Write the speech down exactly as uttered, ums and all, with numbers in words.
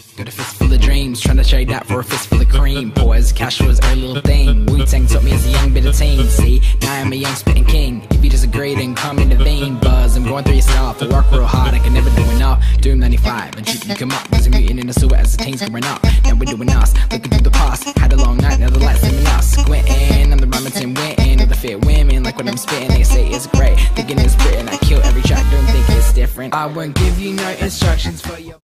Got a fistful of dreams, trying to trade that for a fistful of cream. Boys, cash was a little thing. Wu-Tang taught me as a young bit of teen. See, now I'm a young spitting king. If you disagree, then come in the vein. Buzz, I'm going through your stuff. I work real hard, I can never do enough. Doom ninety-five, and you can come up. Was a mutant in the sewer as the teens growing up. Now we're doing us, looking through the past. Had a long night, now the lights dimming us. Squinting, I'm the Remington Winton of the fit women. Like what I'm spitting, they say it's great. Thinking it's written, I kill every track, don't think it's different. I won't give you no instructions for your